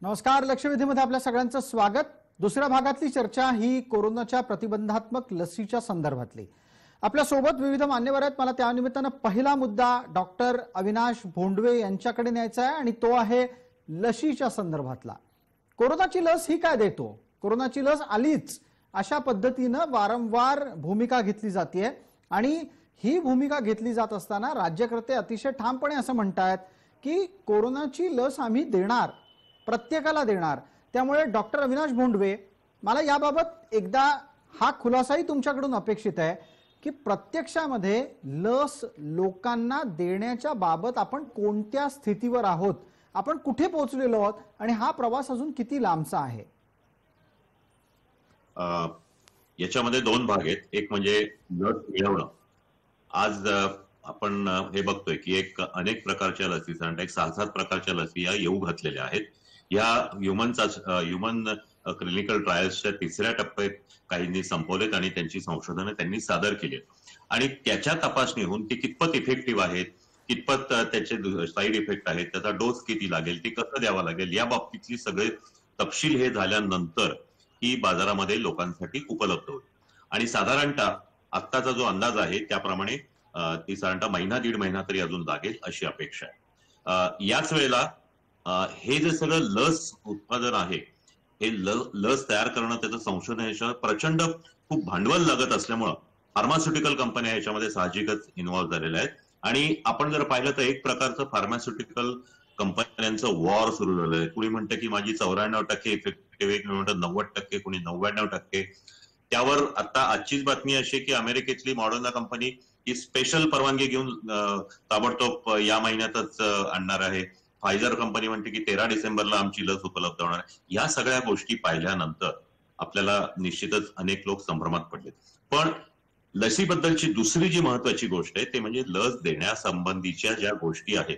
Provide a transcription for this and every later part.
नमस्कार. लक्षवेधीमध्ये आपल्या सगळ्यांचं स्वागत. दुसऱ्या भागातली चर्चा ही कोरोनाच्या प्रतिबंधात्मक लसीच्या संदर्भातली. आपल्या सोबत विविध मान्यवर आहेत. मला त्या निमित्तानं पहिला मुद्दा डॉक्टर अविनाश भोंडवे यांच्याकडे न्यायचा आहे आणि तो आहे लसीच्या संदर्भातला. कोरोनाची लस ही काय देतो, कोरोनाची लस आलीच अशा पद्धतीनं वारंवार भूमिका घेतली जाते आणि ही भूमिका घेतली जात असताना राज्यकर्ते अतिशय ठामपणे असं म्हणतात की कोरोनाची लस आम्ही देणार, प्रत्येकाला देणार. त्यामुळे डॉक्टर अविनाश भोंडवे, मला याबाबत एकदा हा खुलासाही तुमच्याकडून अपेक्षित आहे की प्रत्यक्षामध्ये लस लोकांना देण्याच्या बाबत आपण कोणत्या स्थितीवर आहोत, आपण कुठे पोहोचलेलो आहोत आणि हा प्रवास अजून किती लांबचा आहे? याच्यामध्ये दोन भाग आहेत. एक म्हणजे लस मिळवणं. आज आपण हे बघतोय की अनेक प्रकारच्या लसी, एक 6-7 प्रकारच्या लसी या येऊ घातलेल्या आहेत. या ह्युमन क्लिनिकल ट्रायल्सच्या तिसऱ्या टप्प्यात काहींनी संपवलेत आणि त्यांची संशोधनं त्यांनी सादर केली आणि त्याच्या तपासणीहून ती कितपत इफेक्टिव्ह आहेत, कितपत त्याचे साईड इफेक्ट आहेत, त्याचा डोस किती लागेल, ती कसं द्यावा लागेल, या बाबतीतली सगळे तपशील हे झाल्यानंतर ही बाजारामध्ये लोकांसाठी उपलब्ध होईल. आणि साधारणतः आत्ताचा जो अंदाज आहे त्याप्रमाणे ती साधारणतः महिना दीड महिना तरी अजून लागेल अशी अपेक्षा आहे. याच वेळेला हे जे सगळं लस उत्पादन आहे, हे लस तयार करणं, त्याचं संशोधन, याच्यावर प्रचंड खूप भांडवल लागत असल्यामुळं फार्मास्युटिकल कंपन्या याच्यामध्ये साहजिकच इन्व्हॉल्व्ह झालेल्या आहेत. आणि आपण जर पाहिलं तर एक प्रकारचं फार्मास्युटिकल कंपन्यांचं वॉर सुरू झालंय. कुणी म्हणतं की माझी 94% इफेक्टिव्ह, कुणी म्हणतं 90%, कुणी 99%. त्यावर आता आजचीच बातमी अशी की अमेरिकेतली मॉडर्ना कंपनी ही स्पेशल परवानगी घेऊन ताबडतोब या महिन्यातच आणणार आहे. फायझर कंपनी म्हणते की 13 डिसेंबरला आमची लस उपलब्ध होणार आहे. या सगळ्या गोष्टी पाहिल्यानंतर आपल्याला निश्चितच अनेक लोक संभ्रमात पडलेत. पण लसीबद्दलची दुसरी जी महत्वाची गोष्ट आहे ते म्हणजे लस देण्यासंबंधीच्या ज्या गोष्टी आहेत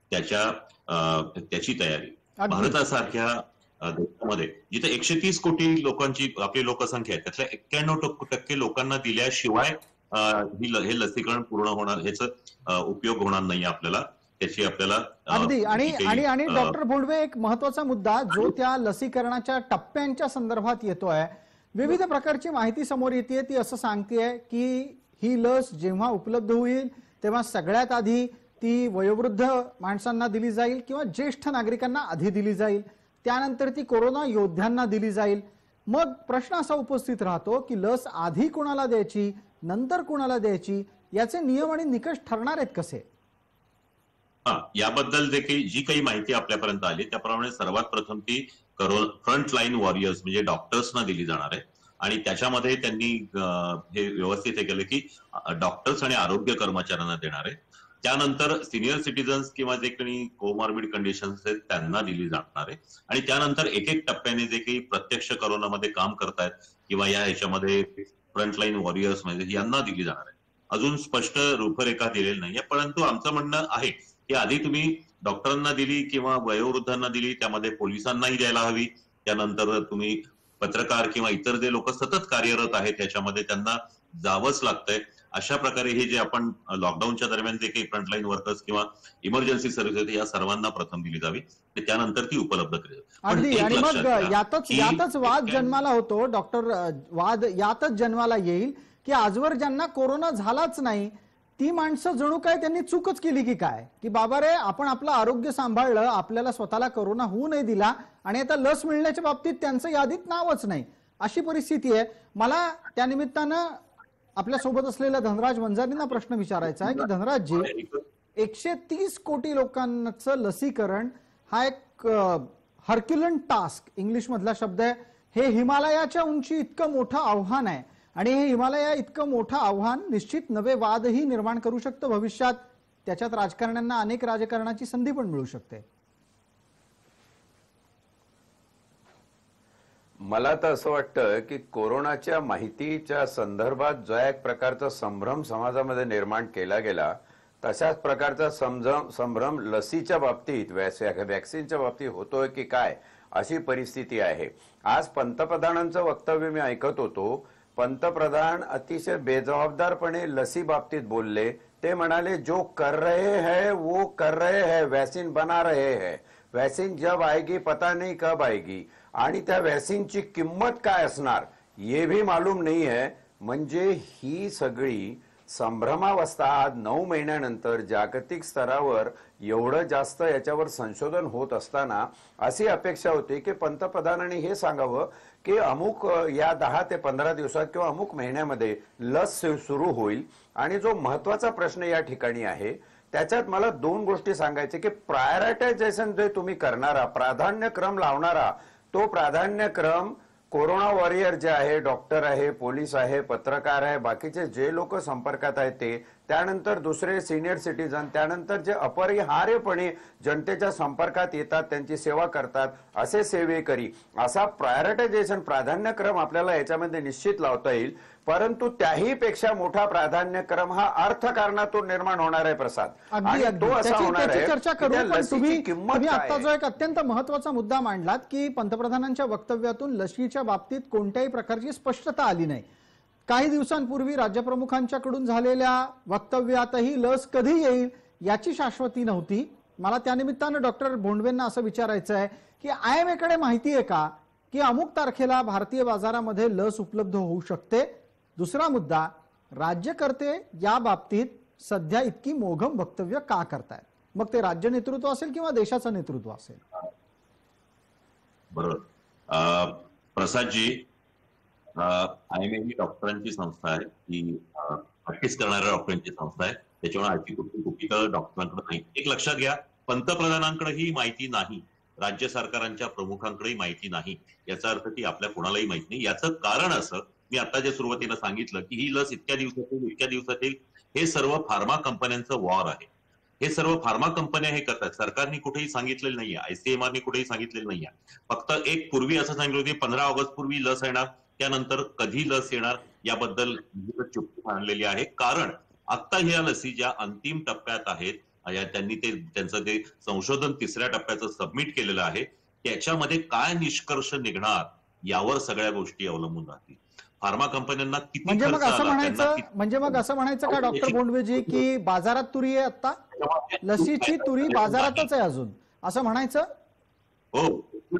त्याची तयारी. भारतासारख्या देशामध्ये जिथे 130 कोटी लोकांची आपली लोकसंख्या आहे, त्यातल्या 91% लोकांना दिल्याशिवाय हे लसीकरण पूर्ण होणार, ह्याचा उपयोग होणार नाही आपल्याला, त्याची आपल्याला अगदी. आणि डॉक्टर भोंडवे, एक महत्वाचा मुद्दा जो त्या लसीकरणाच्या टप्प्यांच्या संदर्भात येतोय, विविध प्रकारची माहिती समोर येते, ती असं सांगतेय की ही लस जेव्हा उपलब्ध होईल तेव्हा सगळ्यात आधी ती वयोवृद्ध माणसांना दिली जाईल किंवा ज्येष्ठ नागरिकांना आधी दिली जाईल, त्यानंतर ती कोरोना योद्ध्यांना दिली जाईल. मग प्रश्न असा उपस्थित राहतो की लस आधी कोणाला द्यायची, नंतर कोणाला द्यायची, याचे नियम आणि निकष ठरणार आहेत कसे? याबद्दल देखील जी काही माहिती आपल्यापर्यंत आली त्याप्रमाणे सर्वात प्रथम ती फ्रंट लाईन वॉरियर्स म्हणजे डॉक्टर्सना दिली जाणार आहे. आणि त्याच्यामध्ये त्यांनी हे व्यवस्थित हे केलं की डॉक्टर्स आणि आरोग्य कर्मचाऱ्यांना देणार आहे. त्यानंतर सिनियर सिटीजन्स किंवा जे काही कोमॉर्बिड कंडिशन्स आहेत त्यांना दिली जाणार आहे. आणि त्यानंतर एक एक टप्प्याने जे काही प्रत्यक्ष कोरोनामध्ये काम करतायत किंवा या ह्याच्यामध्ये फ्रंटलाईन वॉरियर्स म्हणजे यांना दिली जाणार आहे. अजून स्पष्ट रूपरेखा दिलेली नाहीये, परंतु आमचं म्हणणं आहे की आधी तुम्ही डॉक्टरांना दिली किंवा वयोवृद्धांना दिली, त्यामध्ये पोलिसांनाही द्यायला हवी. त्यानंतर तुम्ही पत्रकार किंवा इतर जे लोक सतत कार्यरत आहेत त्याच्यामध्ये त्यांना जावंच लागतंय. अशा प्रकारे हे जे आपण लॉकडाऊनच्या दरम्यान जे काही फ्रंटलाईन वर्कर्स किंवा इमर्जन्सी सर्व्हिस होते या सर्वांना प्रथम दिली जावी, त्यानंतर ती उपलब्ध केली. अगदी. आणि मग यातच वाद जन्माला होतो डॉक्टर, वाद यातच जन्माला येईल की आजवर ज्यांना कोरोना झालाच नाही ती माणसं जणू काय त्यांनी चूकच केली की काय, की बाबा रे आपण आपलं आरोग्य सांभाळलं, आपल्याला स्वतःला कोरोना होऊ नाही दिला आणि आता लस मिळण्याच्या बाबतीत त्यांचं यादीत नावच नाही, अशी परिस्थिती आहे. मला त्या निमित्तानं आपल्या सोबत असलेल्या धनराज वंजारींना प्रश्न विचारायचा आहे की धनराजजी, 130 कोटी लोकांचं लसीकरण हा एक हरक्युलन टास्क, इंग्लिश मधला शब्द आहे. हे हिमालयाच्या उंची इतकं मोठं आव्हान आहे आणि हे हिमालया इतकं मोठं आव्हान निश्चित नवे वादही निर्माण करू शकतं भविष्यात. त्याच्यात राजकारण्यांना अनेक राजकारणाची संधी पण मिळू शकते. मला तर असं वाटतं की कोरोनाच्या माहितीच्या संदर्भात जो एक प्रकारचा संभ्रम समाजामध्ये निर्माण केला गेला, तशाच प्रकारचा संभ्रम लसीच्या बाबतीत, वॅक्सिनच्या बाबतीत होतोय की काय, अशी परिस्थिती आहे. आज पंतप्रधानांचं वक्तव्य मी ऐकत होतो. पंतप्रधान अतिशय बेजबाबदारपणे लसी बाबतीत बोलले. ते म्हणाले जो कर रहे हैं वो कर रहे हैं, वैक्सीन बना रहे हैं, वैक्सीन जब आएगी पता नहीं कब आएगी, आणि त्या वॅक्सीनची किंमत काय असणार ये भी मालूम नहीं है. म्हणजे ही सगळी संभ्रमावस्था आज 9 महिन्यानंतर जागतिक स्तरावर एवढं जास्त याच्यावर संशोधन होत असताना अशी अपेक्षा होती की पंतप्रधानांनी हे सांगावं की अमुक या 10 ते 15 दिवसात किंवा अमुक महिन्यामध्ये लस सुरू होईल. आणि जो महत्वाचा प्रश्न या ठिकाणी आहे त्याच्यात मला 2 गोष्टी सांगायचे की प्रायोरिटायझेशन जे तुम्ही करणारा, प्राधान्यक्रम लावणारा, तो प्राधान्यक्रम कोरोना वॉरियर जे आहे, डॉक्टर आहे, पोलीस आहे, पत्रकार आहे, बाकीचे जे लोक संपर्कात आहेत ते, त्यानंतर दुसरे सिनियर सिटीजन, त्यानंतर जे अपरिहार्यपणे जनतेच्या संपर्कात येतात, त्यांची सेवा करतात, असे सेवेकरी, असा प्रायोरिटायझेशन प्राधान्यक्रम आपल्याला याच्यामध्ये निश्चित लावता येईल. परंतु त्याही पेक्षा मोठा प्राधान्यक्रम हा अर्थकारणातून निर्माण होणार आहे प्रसाद. अगदी आणि तो असा होणार त्याची आहे चर्चा की करू. त्या पण लसीची किंमत तुम्ही काय आता आहे? जो एक अत्यंत महत्वाचा मुद्दा मांडलात की पंतप्रधानांच्या वक्तव्यातून लशीच्या बाबतीत कोणत्याही प्रकारची स्पष्टता आली नाही. काही दिवसांपूर्वी राज्यप्रमुखांच्याकडून झालेल्या वक्तव्यातही लस कधी येईल याची शाश्वती नव्हती. मला त्यानिमित्तानं डॉक्टर भोंडवेंना असं विचारायचं आहे की IMA कडे माहिती आहे का की अमुक तारखेला भारतीय बाजारामध्ये लस उपलब्ध होऊ शकते? दुसरा मुद्दा, राज्यकर्ते या बाबतीत सध्या इतकी मोघम वक्तव्य का करतायत? मग ते राज्य नेतृत्व असेल किंवा देशाचं नेतृत्व असेल. बरोबर. प्रसादजी, IMA ही डॉक्टरांची संस्था आहे, ती प्रॅक्टिस करणाऱ्या डॉक्टरांची संस्था आहे. त्याच्यामुळे आजची कुठली डॉक्टरांकडे नाही. एक लक्षात घ्या, पंतप्रधानांकडे ही माहिती नाही, राज्य सरकारांच्या प्रमुखांकडेही माहिती नाही. याचा अर्थ ती आपल्या कोणालाही माहिती नाही. याचं कारण असं, मी आता जे सुरुवातीला सांगितलं की ही लस इतक्या दिवसात येईल, हे सर्व फार्मा कंपन्यांचं वॉर आहे. हे सर्व फार्मा कंपन्या हे करतात. सरकारने कुठेही सांगितलेलं नाहीये, ICMRने कुठेही सांगितलेलं नाहीये. फक्त एक पूर्वी असं सांगितलं की 15 ऑगस्ट पूर्वी लस येणार, त्यानंतर कधी लस येणार याबद्दल चुप्पी आणलेली आहे. कारण आता ह्या लसी ज्या अंतिम टप्प्यात आहेत, त्यांनी त्यांचं ते संशोधन 3ऱ्या टप्प्याचं सबमिट केलेलं आहे, त्याच्यामध्ये काय निष्कर्ष निघणार यावर सगळ्या गोष्टी अवलंबून राहतील. फार्मा कंपन्यांना किती म्हणजे मग खर्च असं आला, म्हणायचं का डॉक्टर भोंडवेजी की बाजारात तुरी आहे, आता लसीची तुरी बाजारातच आहे अजून, असं म्हणायचं? हो,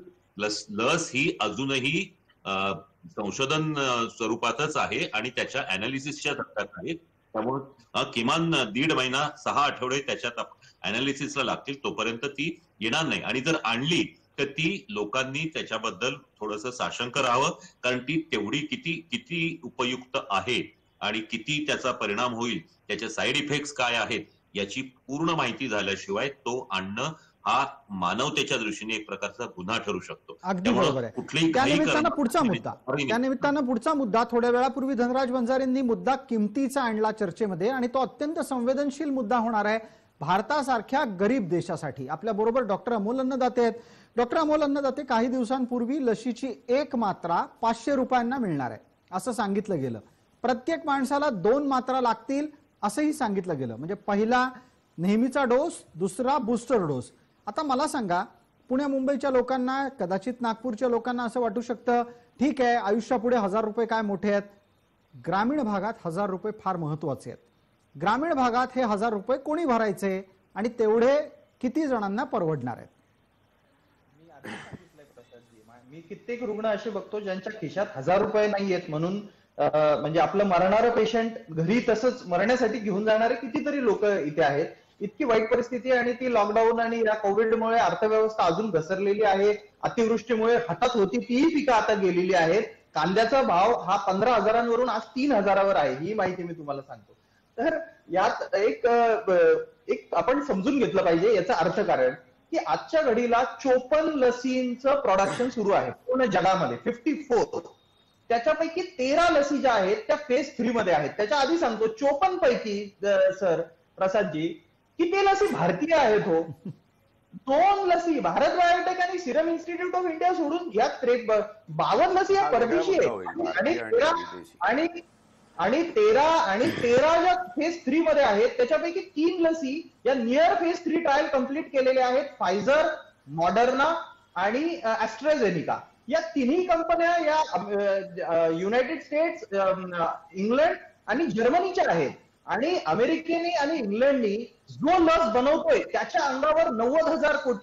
लस ही अजूनही संशोधन स्वरूपातच आहे आणि त्याच्या अनालिसिसच्या टप्प्यात आहे. त्यामुळे किमान 1.5 महिना 6 आठवडे त्याच्यात अनालिसिसला लागतील, तोपर्यंत ती येणार नाही. आणि जर आणली तर ती लोकांनी त्याच्याबद्दल थोडंसं साशंक राहावं, कारण ती तेवढी किती उपयुक्त आहे आणि किती त्याचा परिणाम होईल, त्याचे साईड इफेक्ट्स काय आहेत याची पूर्ण माहिती झाल्याशिवाय तो आणणं हा मानवतेच्या दृष्टीने एक प्रकारचा गुन्हा ठरू शकतो. अगदी बरोबर आहे. त्यानिमित्तानं पुढचा मुद्दा थोड्या वेळापूर्वी धनराज वंजारेंनी मुद्दा किमतीचा आणला चर्चेमध्ये, आणि तो अत्यंत संवेदनशील मुद्दा होणार आहे भारतासारख्या गरीब देशासाठी. आपल्या बरोबर डॉक्टर अमोल अन्नदाते आहेत. डॉक्टर अमोल अन्नदाते, काही दिवसांपूर्वी लशीची 1 मात्रा 500 रुपयांना मिळणार आहे असं सांगितलं गेलं. प्रत्येक माणसाला 2 मात्रा लागतील असंही सांगितलं गेलं. म्हणजे पहिला नेहमीचा डोस, दुसरा बूस्टर डोस. आता मला सांगा, पुणे मुंबईच्या लोकांना, कदाचित नागपूरच्या लोकांना असं वाटू शकतं ठीक आहे, आयुष्यापुढे 1000 रुपये काय मोठे आहेत. ग्रामीण भागात 1000 रुपये फार महत्वाचे आहेत. ग्रामीण भागात हे 1000 रुपये कोणी भरायचे आणि तेवढे किती जणांना परवडणार आहेत? मी कित्येक रुग्ण असे बघतो ज्यांच्या खिशात 1000 रुपये नाहीयेत, म्हणून म्हणजे आपलं मरणारं पेशंट घरी तसंच मरण्यासाठी घेऊन जाणारे कितीतरी लोक इथे आहेत. इतकी वाईट परिस्थिती आहे आणि ती लॉकडाऊन आणि या कोविडमुळे अर्थव्यवस्था अजून घसरलेली आहे. अतिवृष्टीमुळे हातात होती तीही पिकं आता गेलेली आहेत. कांद्याचा भाव हा 15,000वरून आज 3,000वर आहे, ही माहिती मी तुम्हाला सांगतो. तर यात एक आपण समजून घेतलं पाहिजे याचं अर्थकारण, की आजच्या घडीला 54 लसींचं प्रोडक्शन सुरू आहे पूर्ण जगामध्ये, 54. त्याच्यापैकी 13 लसी ज्या आहेत त्या फेज 3 मध्ये आहेत. त्याच्या आधी सांगतो 54 पैकी सर प्रसादजी किती लसी भारतीय आहेत हो? 2 लसी भारत बायोटेक आणि सिरम इन्स्टिट्यूट ऑफ इंडिया सोडून घ्या, 52 लसी या परदेशी आहेत. आणि 13 ज्या फेज 3 मध्ये आहेत त्याच्यापैकी 3 लसी या नियर फेज 3 ट्रायल कम्प्लीट केलेल्या आहेत. फायझर, मॉडर्ना आणि ॲस्ट्राझेनिका या तिन्ही कंपन्या या युनायटेड स्टेट्स, इंग्लंड आणि जर्मनीच्या आहेत. आणि अमेरिकेने आणि इंग्लंडनी जो लस बनवतोय त्याच्या अंगावर 90,000 कोटी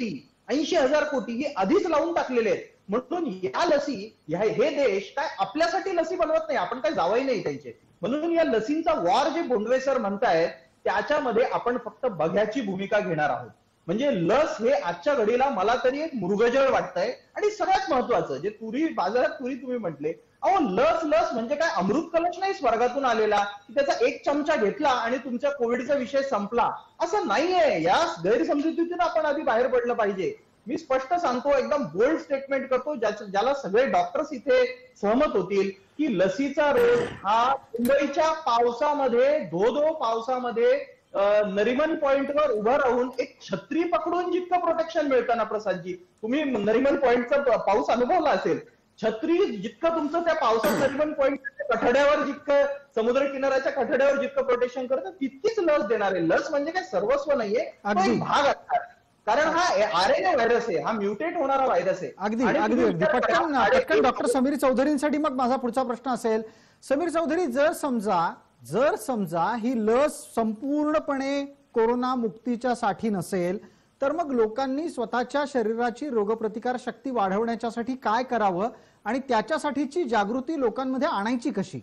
80,000 कोटी ही आधीच लावून टाकलेले आहेत. म्हणून या लसी हे देश काय आपल्यासाठी लसी बनवत नाही, आपण काय जावई नाही त्यांचे. म्हणून या लसींचा वॉर जे बोंडवे सर म्हणतायत त्याच्यामध्ये आपण फक्त बघ्याची भूमिका घेणार आहोत. म्हणजे लस हे आजच्या घडीला मला तरी एक मृगजळ वाटतंय. आणि सगळ्यात महत्वाचं जे बाजारात तुम्ही म्हटले, अहो लस म्हणजे काय अमृत कलश नाही स्वर्गातून आलेला की त्याचा एक चमचा घेतला आणि तुमच्या कोविडचा विषय संपला, असं नाहीये. या गैरसमजुतीतून आपण आधी बाहेर पडलं पाहिजे. मी स्पष्ट सांगतो, एकदम बोल्ड स्टेटमेंट करतो, ज्याला सगळे डॉक्टर्स इथे सहमत होतील की लसीचा रोग हा मुंबईच्या पावसामध्ये धो पावसामध्ये नरिमन पॉइंटवर उभं राहून एक छत्री पकडून जितकं प्रोटेक्शन मिळतं ना प्रसादजी, तुम्ही नरिमन पॉइंटचा पाऊस अनुभवला असेल, छत्री जितकं तुमचं त्या पावसात नरिमन पॉइंटच्या कठड्यावर जितकं समुद्र किनाऱ्याच्या कठड्यावर जितकं प्रोटेक्शन करतं तितकीच लस देणार आहे. लस म्हणजे काय सर्वस्व नाहीये, तो एक भाग असणार. कारण हा RNA व्हायरस आहे, हा म्युटेट होणारा व्हायरस आहे. अगदी अगदी अगदी पटकन डॉक्टर समीर चौधरींसाठी मग माझा पुढचा प्रश्न असेल. समीर चौधरी, जर समजा ही लस संपूर्णपणे कोरोना मुक्तीच्या साठी नसेल तर मग लोकांनी स्वतःच्या शरीराची रोगप्रतिकार शक्ती वाढवण्यासाठी काय करावं आणि त्याच्यासाठीची जागृती लोकांमध्ये आणायची कशी?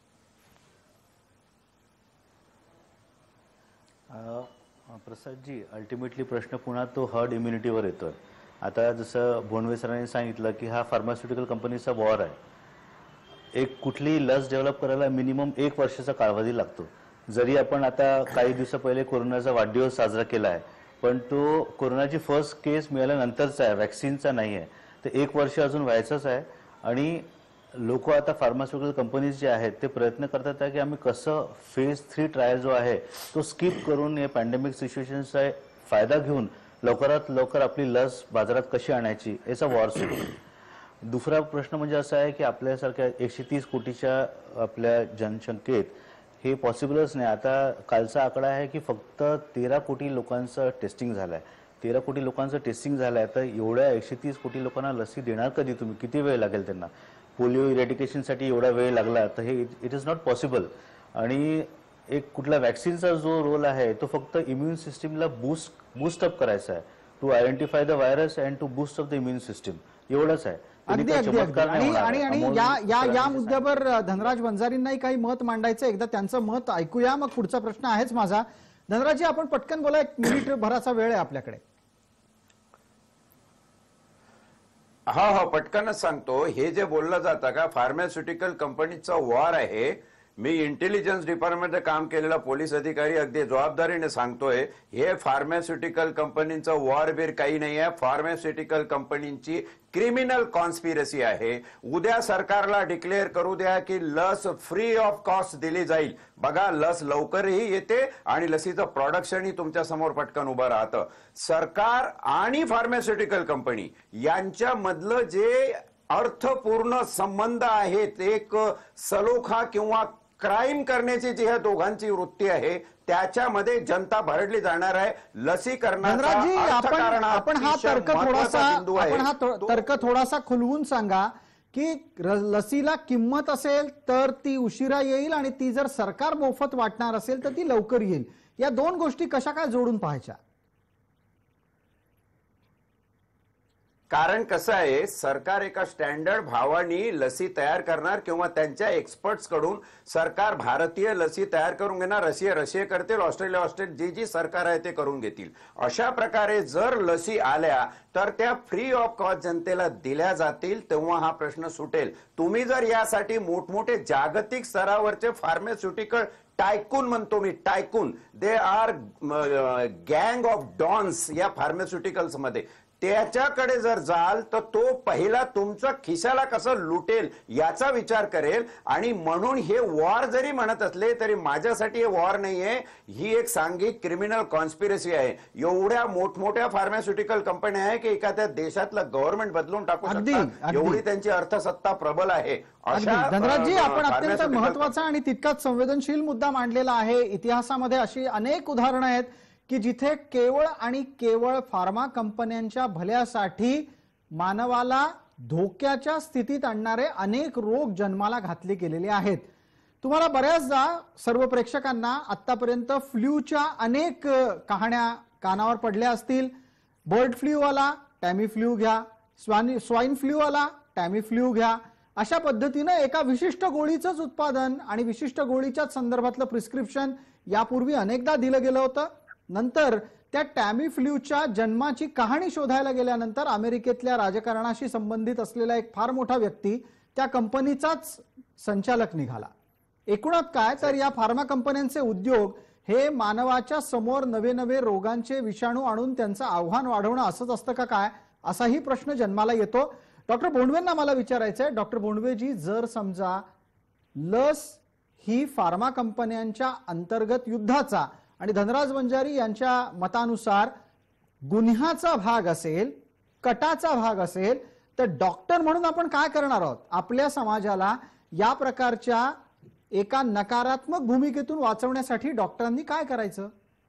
प्रसादजी, अल्टिमेटली प्रश्न पुन्हा तो हर्ड इम्युनिटीवर येतोय. आता जसं बोंडवे सरांनी सांगितलं की हा फार्मास्युटिकल कंपनीचा वॉर आहे. एक कुठली लस डेव्हलप करायला मिनिमम 1 वर्षाचा कालावधी लागतो. जरी आपण आता काही दिवसा पहिले कोरोनाचा वाढदिवस साजरा केला आहे, पण तो कोरोनाची फर्स्ट केस मिळाल्यानंतरचा आहे, वॅक्सिनचा नाही आहे. तर 1 वर्ष अजून व्हायचंच आहे. आणि लोक आता फार्मास्युटिकल कंपनीज जे आहेत ते प्रयत्न करतात आहे की आम्ही कसं फेज 3 ट्रायल जो आहे तो स्किप करून या पॅन्डेमिक सिच्युएशनचा फायदा घेऊन लवकरात लवकर आपली लस बाजारात कशी आणायची याचा वॉर सुरू आहे. दुसरा प्रश्न म्हणजे असा आहे की आपल्यासारख्या 130 कोटीच्या आपल्या जनसंख्येत हे पॉसिबलच नाही. आता कालचा आकडा आहे की फक्त 13 कोटी लोकांचं टेस्टिंग झालं आहे. 13 कोटी लोकांचं टेस्टिंग झालं आहे. तर एवढ्या 130 कोटी लोकांना लसी देणार कधी तुम्ही? किती वेळ लागेल त्यांना? पोलिओ इरेडिकेशनसाठी एवढा वेळ लागला तर हे इट इज नॉट पॉसिबल. आणि एक कुठला वॅक्सिनचा जो रोल आहे तो फक्त इम्युन सिस्टीमला बूस्टअप करायचा आहे, to identify the virus and to boost up the immune system, एवढंच आहे. अगदी या मुद्द्यावर धनराज वंजारींनाही काही मत मांडायचं, एकदा त्यांचं मत ऐकूया, मग पुढचा प्रश्न आहेच माझा. धनराजी, आपण पटकन बोला, 1 मिनिट भराचा वेळ आहे आपल्याकडे. हो, पटकनच सांगतो. हे जे बोललं जातं का फार्मास्युटिकल कंपनीचा वॉर आहे, मी इंटेलिजन्स डिपार्टमेंटमध्ये काम केलेला पोलीस अधिकारी अगदी जबाबदारीने सांगतोय, हे फार्मास्युटिकल कंपनीचं वॉर बीर काही नाही आहे. फार्मास्युटिकल कंपनीची क्रिमिनल कॉन्स्पिरसी आहे. उद्या सरकारला डिक्लेअर करू द्या की लस फ्री ऑफ कॉस्ट दिली जाईल. बघा, लस लवकरही येते आणि लसीचं प्रोडक्शनही तुमच्या समोर पटकन उभं राहतं. सरकार आणि फार्मास्युटिकल कंपनी यांच्यामधलं जे अर्थपूर्ण संबंध आहेत, एक सलोखा किंवा क्राईम करण्याची जी ह्या दोघांची वृत्ती आहे त्याच्यामध्ये जनता भरडली जाणार आहे. लसीकरणाचा आपण हा तर्क थोडासा खुलवून सांगा की लसीला किंमत असेल तर ती उशिरा येईल आणि ती जर सरकार मोफत वाटणार असेल तर ती लवकर येईल. या दोन गोष्टी कशा काय जोडून पाहायच्या? कारण कसं आहे, सरकार एका स्टँडर्ड भावानी लसी तयार करणार किंवा त्यांच्या एक्सपर्ट्स कडून सरकार भारतीय लसी तयार करून घेणार. रशिया करतील, ऑस्ट्रेलिया जी सरकार आहे ते करून घेतील. अशा प्रकारे जर लसी आल्या तर त्या फ्री ऑफ कॉस्ट जनतेला दिल्या जातील, तेव्हा हा प्रश्न सुटेल. तुम्ही जर यासाठी मोठमोठे जागतिक स्तरावरचे फार्मास्युटिकल टायकून म्हणतो मी, टायकून, दे आर गँग ऑफ डॉन्स या फार्मास्युटिकल्स मध्ये, त्याच्याकडे जर जाल तर तो पहिला तुमच्या खिशाला कसं लुटेल याचा विचार करेल. आणि म्हणून हे वॉर जरी म्हणत असले तरी माझ्यासाठी हे वॉर नाहीये, ही एक सांघिक क्रिमिनल कॉन्स्पिरसी आहे. एवढ्या मोठमोठ्या फार्मास्युटिकल कंपन्या आहे की एखाद्या देशातलं गव्हर्नमेंट बदलून टाकू शकतात, एवढी त्यांची अर्थसत्ता प्रबल आहे. धनराजजी, आपण अत्यंत महत्वाचा आणि तितकाच संवेदनशील मुद्दा मांडलेला आहे. इतिहासामध्ये अशी अनेक उदाहरणं आहेत की जिथे केवळ आणि केवळ फार्मा कंपन्यांच्या भल्यासाठी मानवाला धोक्याच्या स्थितीत आणणारे अनेक रोग जन्माला घातले गेलेले आहेत. तुम्हाला बऱ्याचदा सर्व प्रेक्षकांना आतापर्यंत फ्लूच्या अनेक कहाण्या कानावर पडल्या असतील. बर्ड फ्लू आला, टॅमीफ्ल्यू घ्या, स्वाईन फ्ल्यू आला टॅमीफ्ल्यू घ्या, अशा पद्धतीनं एका विशिष्ट गोळीचंच उत्पादन आणि विशिष्ट गोळीच्याच संदर्भातलं प्रिस्क्रिप्शन यापूर्वी अनेकदा दिलं गेलं होतं. नंतर त्या टॅमीफ्ल्यूच्या जन्माची कहाणी शोधायला गेल्यानंतर अमेरिकेतल्या राजकारणाशी संबंधित असलेला एक फार मोठा व्यक्ती त्या कंपनीचाच संचालक निघाला. एकूणात काय तर या फार्मा कंपन्यांचे उद्योग हे मानवाच्या समोर नवे नवे रोगांचे विषाणू आणून त्यांचं आव्हान वाढवणं असंच असतं का काय, असाही प्रश्न जन्माला येतो. डॉक्टर भोंडवेंना मला विचारायचंय, डॉक्टर भोंडवेजी, जर समजा लस ही फार्मा कंपन्यांच्या अंतर्गत युद्धाचा आणि धनराज वंजारी यांच्या मतानुसार गुन्ह्याचा भाग असेल, कटाचा भाग असेल, तर डॉक्टर म्हणून आपण काय करणार आहोत? आपल्या समाजाला या प्रकारच्या एका नकारात्मक भूमिकेतून वाचवण्यासाठी डॉक्टरांनी काय करायचं?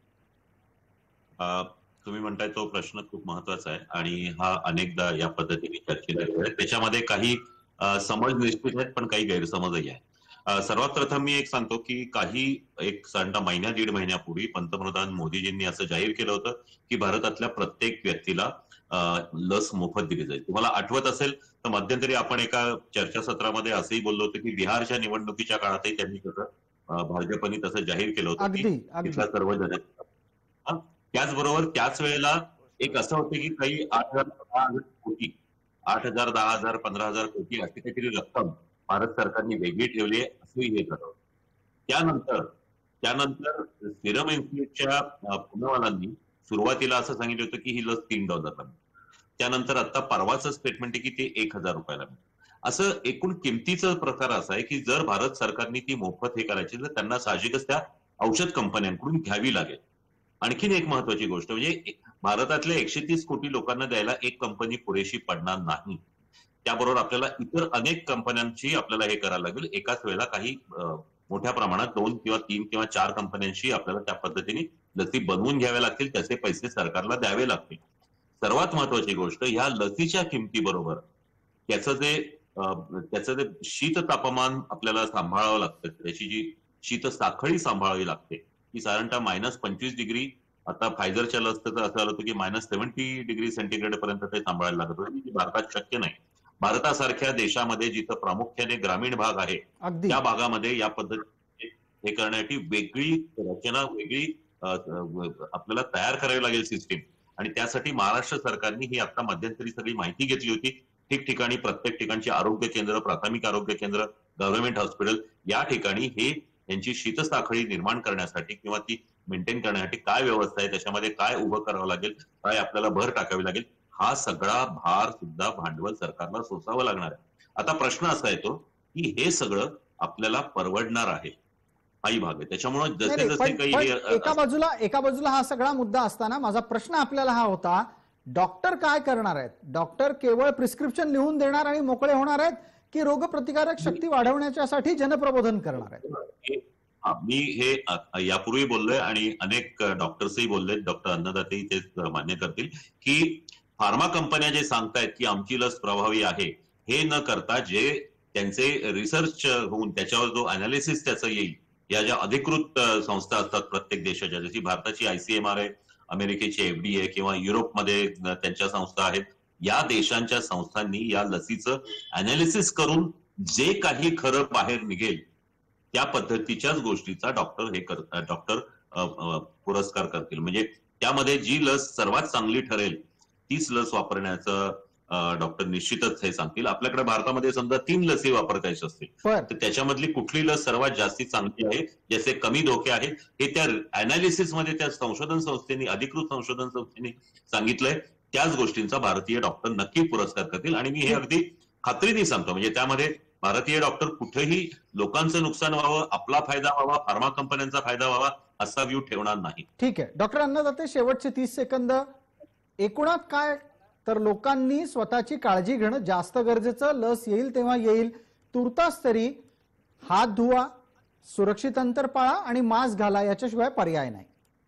तुम्ही म्हणताय तो प्रश्न खूप महत्वाचा आहे आणि हा अनेकदा या पद्धतीने चर्चेला गेला. त्याच्यामध्ये काही समज निश्चित आहेत पण काही गैरसमजही आहे. सर्वात प्रथम मी एक सांगतो की एक महिन्या दीड महिन्यापूर्वी पंतप्रधान मोदीजींनी असं जाहीर केलं होतं की भारतातल्या प्रत्येक व्यक्तीला लस मोफत दिली जाईल. तुम्हाला आठवत असेल तर मध्यंतरी आपण एका चर्चासत्रामध्ये असंही बोललो होतो की बिहारच्या निवडणुकीच्या काळातही त्यांनी तसं भाजपनी तसं जाहीर केलं होतं की तिथला सर्व जण. त्याचबरोबर त्याच वेळेला एक असं होतं की काही 8,000 कोटी 8,000 10,000 15,000 कोटी अशी काहीतरी रक्कम भारत सरकारने वेगळी ठेवली आहे असंही हे ठरवलं. त्यानंतर सिरम इन्स्टिट्यूटच्या पुणेवाल्यांनी सुरुवातीला असं सांगितलं होतं की ही लस $3 मिळेल. त्यानंतर आता परवाचं स्टेटमेंट आहे की ते $1,000 मिळेल. असं एकूण किमतीचा प्रकार असा आहे की जर भारत सरकारने ती मोफत हे करायची तर त्यांना साहजिकच त्या औषध कंपन्यांकडून घ्यावी लागेल. आणखीन एक महत्वाची गोष्ट म्हणजे भारतातल्या 130 कोटी लोकांना द्यायला एक कंपनी पुरेशी पडणार नाही. त्याबरोबर आपल्याला इतर अनेक कंपन्यांची आपल्याला हे करायला लागेल. एकाच वेळेला काही मोठ्या प्रमाणात 2 किंवा 3 किंवा 4 कंपन्यांशी आपल्याला त्या पद्धतीने लसी बनवून घ्याव्या लागतील, त्याचे पैसे सरकारला द्यावे लागतील. सर्वात महत्वाची गोष्ट ह्या लसीच्या किमतीबरोबर त्याचं जे शीत तापमान आपल्याला सांभाळावं लागतं, त्याची जी शीत साखळी सांभाळावी लागते की साधारणतः -25 डिग्री, आता फायझरच्या लसचं असं आलं होतं की -70 डिग्री सेंटीग्रेड पर्यंत ते सांभाळायला लागत होतं, की भारतात शक्य नाही. भारतासारख्या देशामध्ये जिथं प्रामुख्याने ग्रामीण भाग आहे त्या भागामध्ये या पद्धतीने हे करण्यासाठी वेगळी रचना, वेगळी आपल्याला तयार करावी लागेल सिस्टीम. आणि त्यासाठी महाराष्ट्र सरकारने ही आता मध्यंतरी सगळी माहिती घेतली होती. ठिकठिकाणी प्रत्येक ठिकाणची आरोग्य केंद्र, प्राथमिक आरोग्य केंद्र, गव्हर्नमेंट हॉस्पिटल या ठिकाणी हे यांची शीतसाखळी निर्माण करण्यासाठी किंवा ती मेंटेन करण्यासाठी काय व्यवस्था आहे, त्याच्यामध्ये काय उभं करावं लागेल, काय आपल्याला भर टाकावी लागेल, हा सगळा भार सुद्धा भांडवल सरकारला सोसावं लागणार आहे. आता प्रश्न असा येतो की हे सगळं आपल्याला परवडणार आहे, हाही भाग आहे. त्याच्यामुळे जसे जसे काही एका बाजूला हा सगळा मुद्दा असताना माझा प्रश्न आपल्याला हा होता, डॉक्टर काय करणार आहेत? डॉक्टर केवळ प्रिस्क्रिप्शन लिहून देणार आणि मोकळे होणार आहेत की रोगप्रतिकारक शक्ती वाढवण्यासाठी जनप्रबोधन करणार आहेत? मी हे यापूर्वी बोललोय आणि अनेक डॉक्टर्सही बोलले, डॉक्टर अन्नदातेही ते मान्य करतील की फार्मा कंपन्या जे सांगतायत की आमची लस प्रभावी आहे, हे न करता जे त्यांचे रिसर्च होऊन त्याच्यावर जो अनालिसिस त्याचं येईल, या ज्या अधिकृत संस्था असतात प्रत्येक देशाच्या, जशी भारताची ICMR आहे, अमेरिकेची FDA किंवा युरोपमध्ये त्यांच्या संस्था आहेत, या देशांच्या संस्थांनी या लसीचं अनालिसिस करून जे काही खरं बाहेर निघेल त्या पद्धतीच्याच गोष्टीचा डॉक्टर पुरस्कार करतील. म्हणजे त्यामध्ये जी लस सर्वात चांगली ठरेल तीच लस वापरण्याचं डॉक्टर निश्चितच हे सांगतील. आपल्याकडे भारतामध्ये समजा 3 लसी वापरायच्या असतील तर त्याच्यामधली कुठली लस सर्वात जास्ती चांगली आहे, ज्याचे कमी धोके आहेत, हे त्या अनालिसिस मध्ये त्या संशोधन संस्थेने, अधिकृत संशोधन संस्थेने सांगितलंय. त्याच गोष्टींचा भारतीय डॉक्टर नक्की पुरस्कार करतील. आणि मी हे अगदी खात्रीने सांगतो, म्हणजे त्यामध्ये भारतीय डॉक्टर कुठेही लोकांचं नुकसान व्हावं, आपला फायदा व्हावा, फार्मा कंपन्यांचा फायदा व्हावा असा व्ह्यू ठेवणार नाही. ठीक आहे डॉक्टर अन्नदाते, शेवटचे 30 सेकंद. एकूणात काय तर लोकांनी स्वतःची काळजी घेणं जास्त गरजेचं. लस येईल तेव्हा येईल, तुर्तास तरी हात धुवा, सुरक्षित अंतर पाळा आणि मास्क घाला, याच्याशिवाय पर्याय नाही.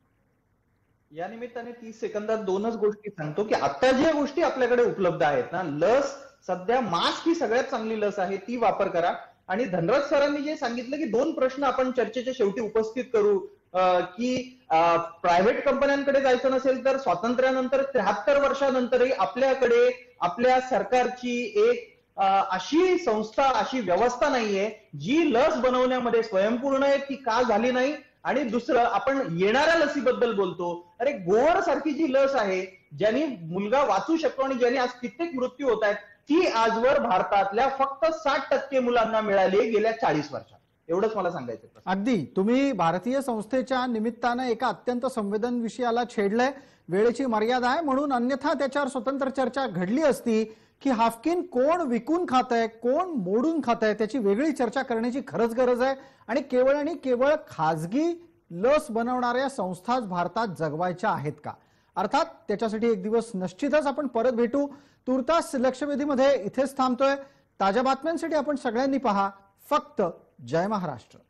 या निमित्ताने 30 सेकंदात 2च गोष्टी सांगतो की आता ज्या गोष्टी आपल्याकडे उपलब्ध आहेत ना, लस सध्या मास्क ही सगळ्यात चांगली लस आहे, ती वापर करा. आणि धनराज सरांनी जे सांगितलं की 2 प्रश्न आपण चर्चेच्या शेवटी उपस्थित करू, की प्रायव्हेट कंपन्यांकडे जायचं नसेल तर स्वातंत्र्यानंतर 73 वर्षानंतरही आपल्याकडे आपल्या सरकारची एक अशी संस्था, अशी व्यवस्था नाहीये जी लस बनवण्यामध्ये स्वयंपूर्ण आहे, ती का झाली नाही? आणि दुसरं, आपण येणाऱ्या लसीबद्दल बोलतो. अरे गोवर सारखी जी लस आहे, ज्यांनी मुलगा वाचू शकतो आणि ज्यांनी आज कित्येक मृत्यू होत आहेत, ती आजवर भारतातल्या फक्त 60% मुलांना मिळाली आहे गेल्या 40 वर्षात. एवढंच मला सांगायचं. अगदी तुम्ही भारतीय संस्थेच्या निमित्तानं एका अत्यंत संवेदन विषयाला छेडलंय. वेळेची मर्यादा आहे म्हणून, अन्यथा त्याच्यावर स्वतंत्र चर्चा घडली असती की हाफकिन कोण विकून खातंय, कोण मोडून खातंय, त्याची वेगळी चर्चा करण्याची खरंच गरज आहे. आणि केवळ खाजगी लस बनवणाऱ्या संस्थाच भारतात जगवायच्या आहेत का? अर्थात त्याच्यासाठी एक दिवस निश्चितच आपण परत भेटू. तुर्तास लक्षवेधीमध्ये इथेच थांबतोय. ताज्या बातम्यांसाठी आपण सगळ्यांनी पहा फक्त जय महाराष्ट्र.